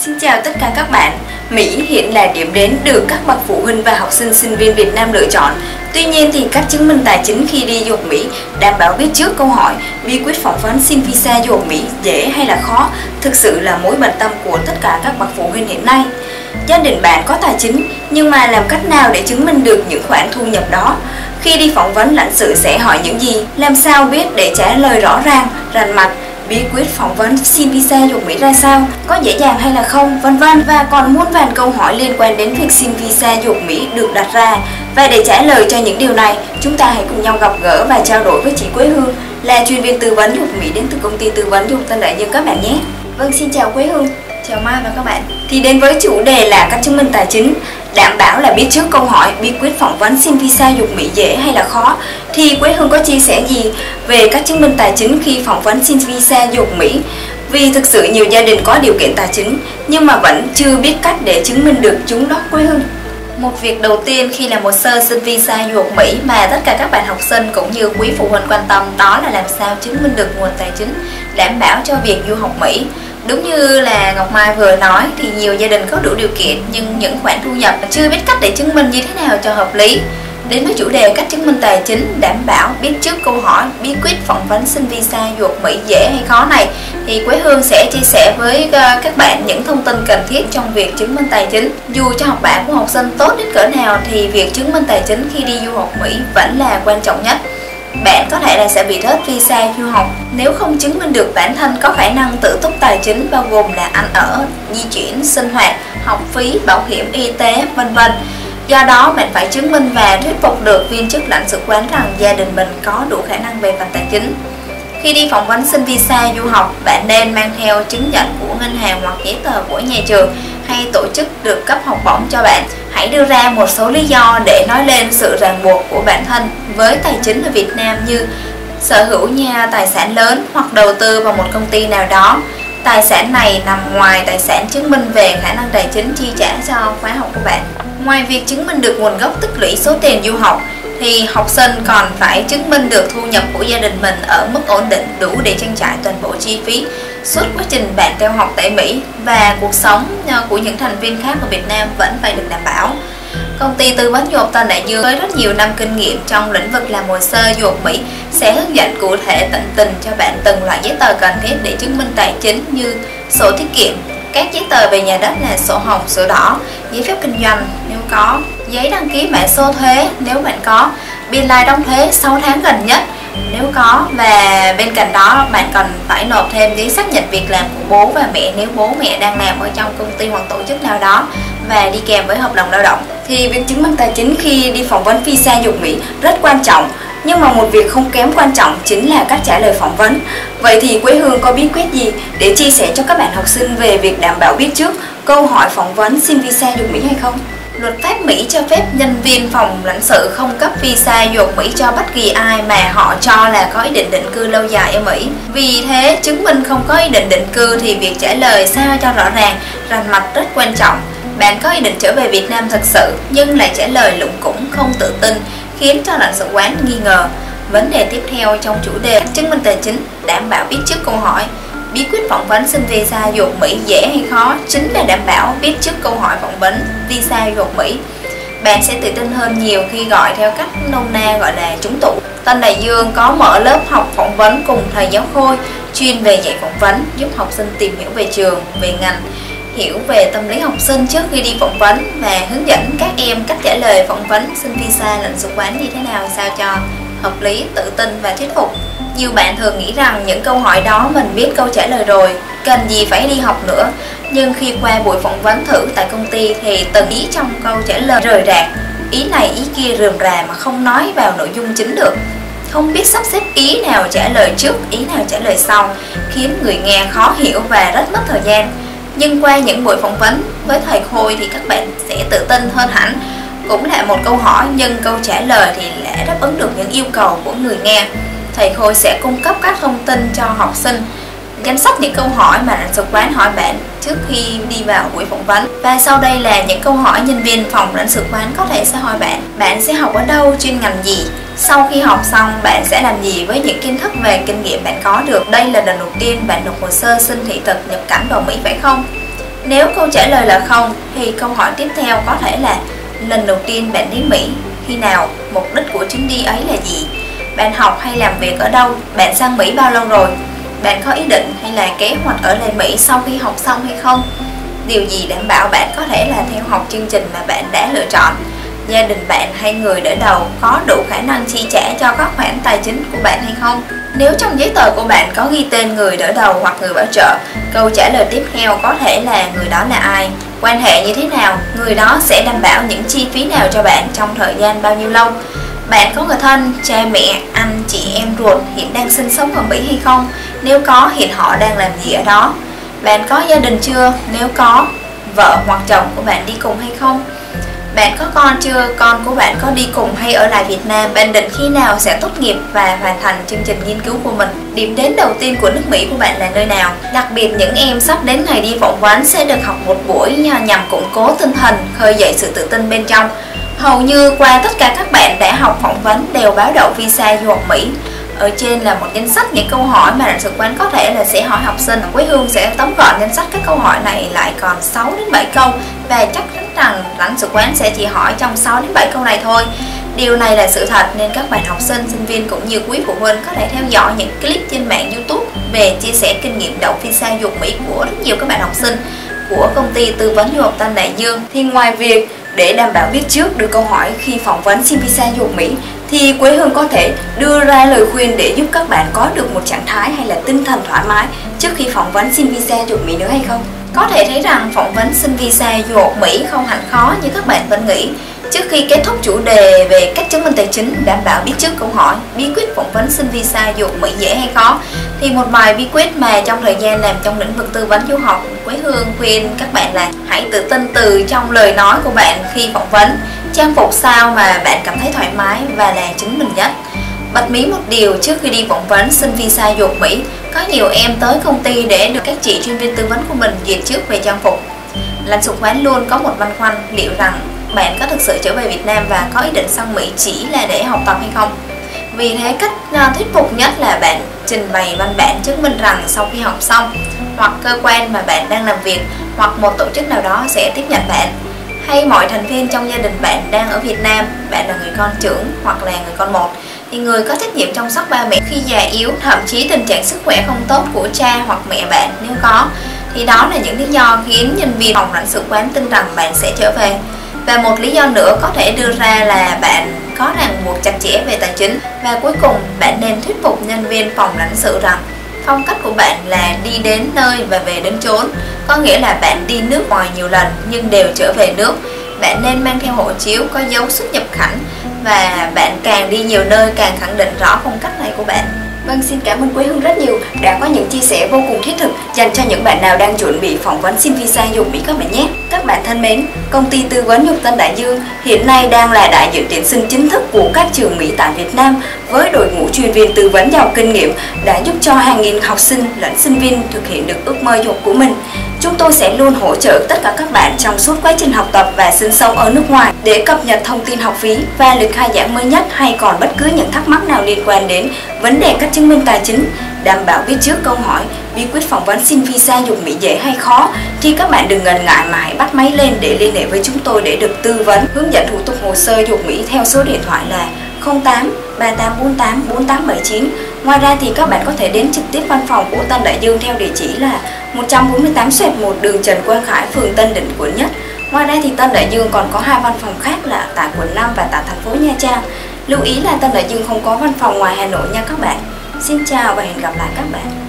Xin chào tất cả các bạn. Mỹ hiện là điểm đến được các bậc phụ huynh và học sinh sinh viên Việt Nam lựa chọn. Tuy nhiên thì các chứng minh tài chính khi đi du học Mỹ đảm bảo biết trước câu hỏi bí quyết phỏng vấn xin visa du học Mỹ dễ hay là khó thực sự là mối bận tâm của tất cả các bậc phụ huynh hiện nay. Gia đình bạn có tài chính nhưng mà làm cách nào để chứng minh được những khoản thu nhập đó? Khi đi phỏng vấn lãnh sự sẽ hỏi những gì? Làm sao biết để trả lời rõ ràng, rành mạch? Bí quyết phỏng vấn xin visa du học Mỹ ra sao? Có dễ dàng hay là không? Vân vân. Và còn muôn vàn câu hỏi liên quan đến việc xin visa du học Mỹ được đặt ra. Và để trả lời cho những điều này, chúng ta hãy cùng nhau gặp gỡ và trao đổi với chị Quế Hương, là chuyên viên tư vấn du học Mỹ đến từ công ty tư vấn du học Tân Đại Dương các bạn nhé. Vâng, xin chào Quế Hương. Chào Mai và các bạn. Thì đến với chủ đề là các chứng minh tài chính, đảm bảo là biết trước câu hỏi bí quyết phỏng vấn xin visa du học Mỹ dễ hay là khó, thì Quế Hương có chia sẻ gì về các chứng minh tài chính khi phỏng vấn xin visa du học Mỹ? Vì thực sự nhiều gia đình có điều kiện tài chính nhưng mà vẫn chưa biết cách để chứng minh được chúng đó Quế Hương. Một việc đầu tiên khi làm hồ sơ xin visa du học Mỹ mà tất cả các bạn học sinh cũng như quý phụ huynh quan tâm đó là làm sao chứng minh được nguồn tài chính đảm bảo cho việc du học Mỹ. Đúng như là Ngọc Mai vừa nói thì nhiều gia đình có đủ điều kiện nhưng những khoản thu nhập chưa biết cách để chứng minh như thế nào cho hợp lý. Đến với chủ đề cách chứng minh tài chính đảm bảo biết trước câu hỏi bí quyết phỏng vấn xin visa du học Mỹ dễ hay khó này, thì Quế Hương sẽ chia sẻ với các bạn những thông tin cần thiết trong việc chứng minh tài chính. Dù cho học bạ của học sinh tốt đến cỡ nào thì việc chứng minh tài chính khi đi du học Mỹ vẫn là quan trọng nhất. Bạn có thể là sẽ bị rớt visa du học nếu không chứng minh được bản thân có khả năng tự túc tài chính, bao gồm là ăn ở, di chuyển, sinh hoạt, học phí, bảo hiểm y tế, vân vân. Do đó, bạn phải chứng minh và thuyết phục được viên chức lãnh sự quán rằng gia đình mình có đủ khả năng về mặt tài chính. Khi đi phỏng vấn xin visa du học, bạn nên mang theo chứng nhận của ngân hàng hoặc giấy tờ của nhà trường hay tổ chức được cấp học bổng cho bạn. Hãy đưa ra một số lý do để nói lên sự ràng buộc của bản thân với tài chính ở Việt Nam, như sở hữu nhà tài sản lớn hoặc đầu tư vào một công ty nào đó. Tài sản này nằm ngoài tài sản chứng minh về khả năng tài chính chi trả cho khóa học của bạn. Ngoài việc chứng minh được nguồn gốc tích lũy số tiền du học, thì học sinh còn phải chứng minh được thu nhập của gia đình mình ở mức ổn định đủ để trang trải toàn bộ chi phí suốt quá trình bạn theo học tại Mỹ, và cuộc sống của những thành viên khác ở Việt Nam vẫn phải được đảm bảo. Công ty tư vấn du học Tân Đại Dương với rất nhiều năm kinh nghiệm trong lĩnh vực làm hồ sơ du học Mỹ sẽ hướng dẫn cụ thể tận tình cho bạn từng loại giấy tờ cần thiết để chứng minh tài chính, như sổ tiết kiệm, các giấy tờ về nhà đất là sổ hồng, sổ đỏ, giấy phép kinh doanh nếu có, giấy đăng ký mã số thuế nếu bạn có, biên lai đóng thuế 6 tháng gần nhất nếu có, và bên cạnh đó bạn còn phải nộp thêm giấy xác nhận việc làm của bố và mẹ nếu bố mẹ đang làm ở trong công ty hoặc tổ chức nào đó, và đi kèm với hợp đồng lao động. Thì việc chứng minh tài chính khi đi phỏng vấn visa du học Mỹ rất quan trọng, nhưng mà một việc không kém quan trọng chính là cách trả lời phỏng vấn. Vậy thì Quế Hương có bí quyết gì để chia sẻ cho các bạn học sinh về việc đảm bảo biết trước câu hỏi phỏng vấn xin visa du học Mỹ hay không? Luật pháp Mỹ cho phép nhân viên phòng lãnh sự không cấp visa du học Mỹ cho bất kỳ ai mà họ cho là có ý định định cư lâu dài ở Mỹ. Vì thế, chứng minh không có ý định định cư thì việc trả lời sao cho rõ ràng, rành mạch rất quan trọng. Bạn có ý định trở về Việt Nam thật sự nhưng lại trả lời lủng củng, không tự tin, khiến cho lãnh sự quán nghi ngờ. Vấn đề tiếp theo trong chủ đề chứng minh tài chính đảm bảo biết trước câu hỏi bí quyết phỏng vấn xin visa du học Mỹ dễ hay khó chính là đảm bảo biết trước câu hỏi phỏng vấn visa du học Mỹ. Bạn sẽ tự tin hơn nhiều khi gọi theo cách nôm na gọi là trúng tủ. Tân Đại Dương có mở lớp học phỏng vấn cùng thầy giáo Khôi chuyên về dạy phỏng vấn, giúp học sinh tìm hiểu về trường, về ngành, hiểu về tâm lý học sinh trước khi đi phỏng vấn, và hướng dẫn các em cách trả lời phỏng vấn xin visa lãnh sự quán như thế nào sao cho hợp lý, tự tin và thuyết phục. Nhiều bạn thường nghĩ rằng những câu hỏi đó mình biết câu trả lời rồi, cần gì phải đi học nữa. Nhưng khi qua buổi phỏng vấn thử tại công ty thì từng ý trong câu trả lời rời rạc, ý này ý kia rườm rà mà không nói vào nội dung chính được. Không biết sắp xếp ý nào trả lời trước, ý nào trả lời sau, khiến người nghe khó hiểu và rất mất thời gian. Nhưng qua những buổi phỏng vấn với thầy Khôi thì các bạn sẽ tự tin hơn hẳn. Cũng là một câu hỏi nhưng câu trả lời thì đã đáp ứng được những yêu cầu của người nghe. Thầy Khôi sẽ cung cấp các thông tin cho học sinh, danh sách những câu hỏi mà lãnh sự quán hỏi bạn trước khi đi vào buổi phỏng vấn. Và sau đây là những câu hỏi nhân viên phòng lãnh sự quán có thể sẽ hỏi bạn. Bạn sẽ học ở đâu, chuyên ngành gì? Sau khi học xong, bạn sẽ làm gì với những kiến thức về kinh nghiệm bạn có được? Đây là lần đầu tiên bạn nộp hồ sơ xin thị thực nhập cảnh vào Mỹ phải không? Nếu câu trả lời là không thì câu hỏi tiếp theo có thể là lần đầu tiên bạn đến Mỹ khi nào, mục đích của chuyến đi ấy là gì, bạn học hay làm việc ở đâu, bạn sang Mỹ bao lâu rồi, bạn có ý định hay là kế hoạch ở lại Mỹ sau khi học xong hay không, điều gì đảm bảo bạn có thể là theo học chương trình mà bạn đã lựa chọn, gia đình bạn hay người đỡ đầu có đủ khả năng chi trả cho các khoản tài chính của bạn hay không. Nếu trong giấy tờ của bạn có ghi tên người đỡ đầu hoặc người bảo trợ, câu trả lời tiếp theo có thể là người đó là ai, quan hệ như thế nào, người đó sẽ đảm bảo những chi phí nào cho bạn trong thời gian bao nhiêu lâu. Bạn có người thân, cha mẹ, anh, chị em ruột hiện đang sinh sống ở Mỹ hay không? Nếu có, hiện họ đang làm gì ở đó? Bạn có gia đình chưa? Nếu có, vợ hoặc chồng của bạn đi cùng hay không? Bạn có con chưa? Con của bạn có đi cùng hay ở lại Việt Nam? Bạn định khi nào sẽ tốt nghiệp và hoàn thành chương trình nghiên cứu của mình? Điểm đến đầu tiên của nước Mỹ của bạn là nơi nào? Đặc biệt những em sắp đến ngày đi phỏng vấn sẽ được học một buổi nhằm củng cố tinh thần, khơi dậy sự tự tin bên trong. Hầu như qua tất cả các bạn đã học phỏng vấn đều báo đậu visa du học Mỹ. Ở trên là một danh sách những câu hỏi mà lãnh sự quán có thể là sẽ hỏi học sinh. Quế Hương sẽ tóm gọn danh sách các câu hỏi này lại còn 6 đến 7 câu và chắc chắn rằng lãnh sự quán sẽ chỉ hỏi trong 6 đến 7 câu này thôi. Điều này là sự thật nên các bạn học sinh, sinh viên cũng như quý phụ huynh có thể theo dõi những clip trên mạng YouTube về chia sẻ kinh nghiệm đậu visa du học Mỹ của rất nhiều các bạn học sinh của công ty tư vấn du học Tân Đại Dương. Thì ngoài việc để đảm bảo biết trước được câu hỏi khi phỏng vấn xin visa du học Mỹ, thì Quế Hương có thể đưa ra lời khuyên để giúp các bạn có được một trạng thái hay là tinh thần thoải mái trước khi phỏng vấn xin visa du học Mỹ nữa hay không? Có thể thấy rằng phỏng vấn xin visa du học Mỹ không hẳn khó như các bạn vẫn nghĩ. Trước khi kết thúc chủ đề về cách chứng minh tài chính, đảm bảo biết trước câu hỏi bí quyết phỏng vấn xin visa du học Mỹ dễ hay khó, thì một vài bí quyết mà trong thời gian làm trong lĩnh vực tư vấn du học, Quế Hương khuyên các bạn là hãy tự tin từ trong lời nói của bạn khi phỏng vấn, trang phục sao mà bạn cảm thấy thoải mái và là chính mình nhất. Bật mí một điều, trước khi đi phỏng vấn xin visa du học Mỹ, có nhiều em tới công ty để được các chị chuyên viên tư vấn của mình duyệt trước về trang phục. Lãnh sự quán luôn có một băn khoăn liệu rằng bạn có thực sự trở về Việt Nam và có ý định sang Mỹ chỉ là để học tập hay không. Vì thế cách thuyết phục nhất là bạn trình bày văn bản chứng minh rằng sau khi học xong, hoặc cơ quan mà bạn đang làm việc hoặc một tổ chức nào đó sẽ tiếp nhận bạn, hay mọi thành viên trong gia đình bạn đang ở Việt Nam, bạn là người con trưởng hoặc là người con một, thì người có trách nhiệm chăm sóc ba mẹ khi già yếu, thậm chí tình trạng sức khỏe không tốt của cha hoặc mẹ bạn nếu có, thì đó là những lý do khiến nhân viên phòng lãnh sự quán tin rằng bạn sẽ trở về. Và một lý do nữa có thể đưa ra là bạn có ràng buộc chặt chẽ về tài chính. Và cuối cùng, bạn nên thuyết phục nhân viên phòng lãnh sự rằng phong cách của bạn là đi đến nơi và về đến chốn, có nghĩa là bạn đi nước ngoài nhiều lần nhưng đều trở về nước. Bạn nên mang theo hộ chiếu có dấu xuất nhập cảnh, và bạn càng đi nhiều nơi càng khẳng định rõ phong cách này của bạn. Vâng, xin cảm ơn Quế Hương rất nhiều đã có những chia sẻ vô cùng thiết thực dành cho những bạn nào đang chuẩn bị phỏng vấn xin visa du học Mỹ các bạn nhé. Các bạn thân mến, công ty tư vấn du học Tân Đại Dương hiện nay đang là đại diện tuyển sinh chính thức của các trường Mỹ tại Việt Nam, với đội ngũ chuyên viên tư vấn giàu kinh nghiệm đã giúp cho hàng nghìn học sinh lẫn sinh viên thực hiện được ước mơ du học của mình. Chúng tôi sẽ luôn hỗ trợ tất cả các bạn trong suốt quá trình học tập và sinh sống ở nước ngoài. Để cập nhật thông tin học phí và lịch khai giảng mới nhất, hay còn bất cứ những thắc mắc nào liên quan đến vấn đề cách chứng minh tài chính, đảm bảo biết trước câu hỏi bí quyết phỏng vấn xin visa du học Mỹ dễ hay khó, thì các bạn đừng ngần ngại mà hãy bắt máy lên để liên hệ với chúng tôi để được tư vấn, hướng dẫn thủ tục hồ sơ du học Mỹ theo số điện thoại là 08 3848 4879. Ngoài ra thì các bạn có thể đến trực tiếp văn phòng của Tân Đại Dương theo địa chỉ là 148/1 đường Trần Quang Khải, phường Tân Định, quận Nhất. Ngoài ra thì Tân Đại Dương còn có 2 văn phòng khác là tại quận 5 và tại thành phố Nha Trang. Lưu ý là Tân Đại Dương không có văn phòng ngoài Hà Nội nha các bạn. Xin chào và hẹn gặp lại các bạn.